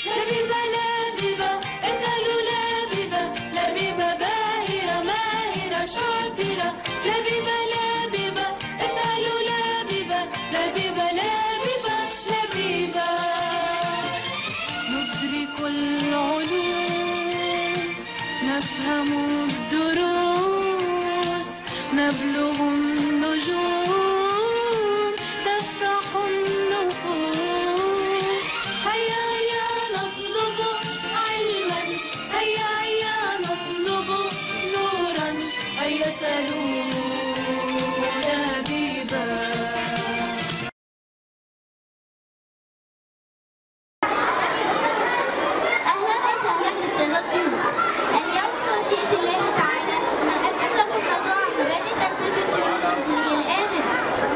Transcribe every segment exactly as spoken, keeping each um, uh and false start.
لبيبة لبيبة اسألوا لبيبة، لبيبة باهرة ماهرة شاطرة. لبيبة لبيبة اسألوا لبيبة، لبيبة لبيبة لبيبة. ندرك العلوم نفهم الدروس نبلغ النجوم تفرح النفوس. هيا هيا نطلب علما، هيا هيا نطلب نورا، هيا سلوا لبيبا. أهلا وسهلا بالسادة الضيوف. اليوم بمشيئة الله تعالى نقدم لكم موضوع عن مبادئ تربية الطيور المنزلية الآمنة.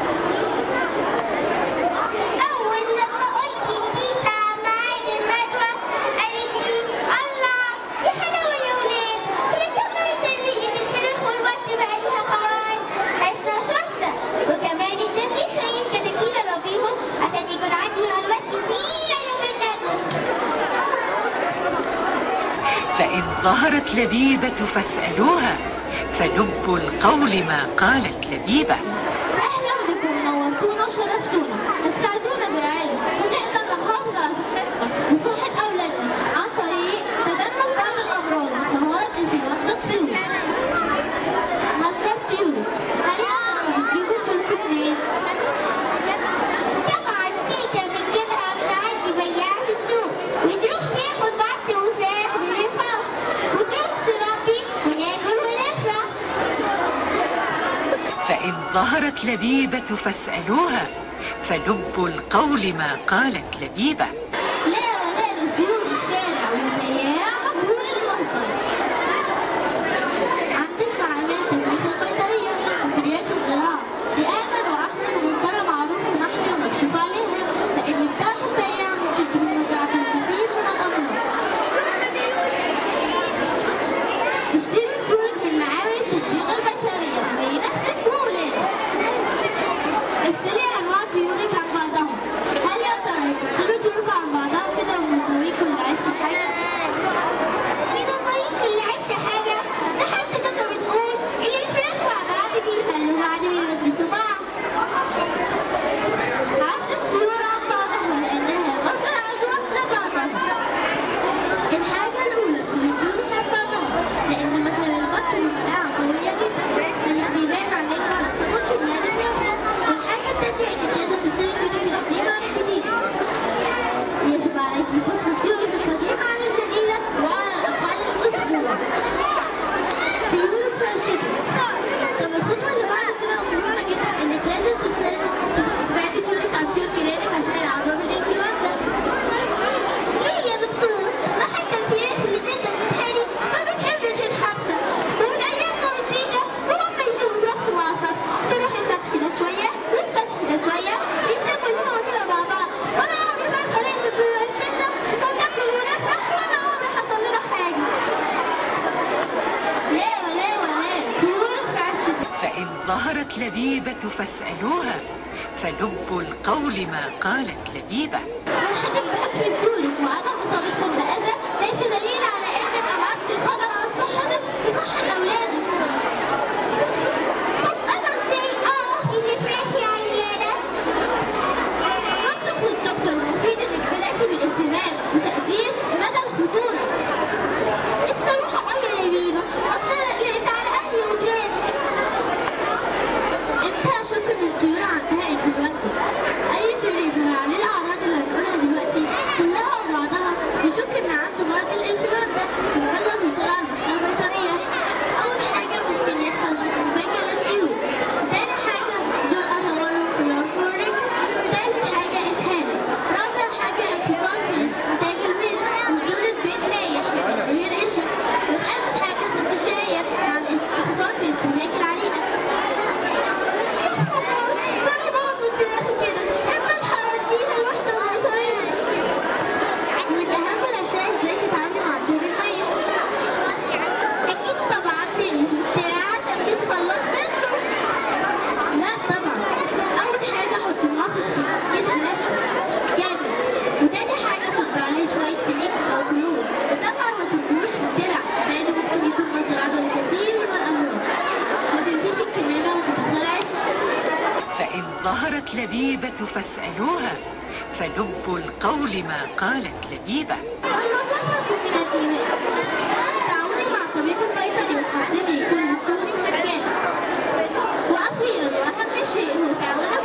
أول لما قلت تيتا معايا المدوى قالت لي الله يا حلاوة يا ولاد، هي كمان تربية الفراخ والبط بقى ليها قواعد. عشنا شفنا وكمان ادتني شوية كتاكيت أربيهم عشان يكون عندي معلومات كتيرة يوم الندوة. فإن ظهرت لبيبة فاسألوها، فلب القول ما قالت لبيبة. أهلا بكم، نورتونا وشرفتونا، هتساعدونا بالعلم ونقدر نحافظ على صحتنا وصحة أولادنا عن طريق تجنب بعض الأمراض مثل مرض إنفلونزا الطيور. مصرف طيور، هل يعلم بتجيبوا طيوركم منين؟ طبعا تيتا بتجيبها من عند بياع في السوق، وتروح تاخد بط وفراخ ونفرح، وتروح تربي وناكل ونفرح. فإن ظهرت لبيبة فاسألوها، فلب القول ما قالت لبيبة. لا ولا لطيور الشارع والبياع مجهول المصدر. عندك معامل تفريخ البيطرية ومديريات الزراعة، دي آمن وأحسن ومنكرة معروف ونحمي ومكشوف عليها، لأن بتاعت البياع ممكن تكون مزرعة الكثير من الأمراض. اشتري الطيور من معامل تفريخ البيطرية بنفسك وولادك. افصلي أنواع طيورك عن بعضها. هل يا ترى بتفصلوا طيوركم عن بعضها كده ومنظرين كل عيش حاجة؟ منظرين كل عيش حاجة؟ ده حتى كنت بتقول إن الفراخ مع بعض بيسلوا بعض ويودسوا بعض. عزل الطيور عن بعضها لأنها مصدر عدوى لبعضها. الحاجة الأولى افصلي طيورك عن بعضها، لأن مثلا البط له مناعة قوية جدا ومش بيبان عليك على التبطل يعني الرفع. والحاجة التانية إنك لازم تفصلي طيورك القديمة عن الجديدة. يجب عليك فصل طيورك القديمة عن الجديدة وعلى الأقل أسبوع. طيورك في الشتاء. طب الخطوة اللي بعد كده مهمة جدا، إنك لازم تفصلي تبعدي طيورك عن طيور جيرانك عشان العدوى بالإنفلونزا. ليه يا دكتور؟ ده حتى الفراخ اللي تقدر تتحري ما بتحبش الحبسة، ومن أيام ما بتيجي وهم يسيبوا فراخهم على السطح، تروح السطح ده شوية والسطح ده شوية يسيبوا الهوا كده مع بعض، وأنا عمري ما خلاص شلنا وناكل ونفرح وأنا عمري حصل لنا حاجة. لا ولا ولا طيورك في عشتها. فإن ظهرت لبيبة فاسألوها، فلب القول ما قالت لبيبة. فرحتك بأكل طيورك وعدم إصابتكم بأذى ليس دليل على إنك أبعدت الخطر عن صحتك وصحة أولادك. طب أنا إزاي أعرف إن فراخي عيانة؟ نصيحة للدكتور المفيد إنك بدأتي بالاهتمام وتقدير مدى الخطورة. الصراحة أوي يا لبيبة، أصل أنا قلقت على أهلي وولادي. إمتى أشك إن الطيور عندها إنفلونزا؟ أي طيور يظهر عليه الأعراض اللي هنقولها دلوقتي كلها وبعضها قالت لبيبة فاسألوها، فلب القول ما قالت لبيبة. والنصيحة من الإيمان. تعاوني مع طبيب البيطري وحصلي كل طول مجانا. وأخيرا وأهم شيء هو تعاون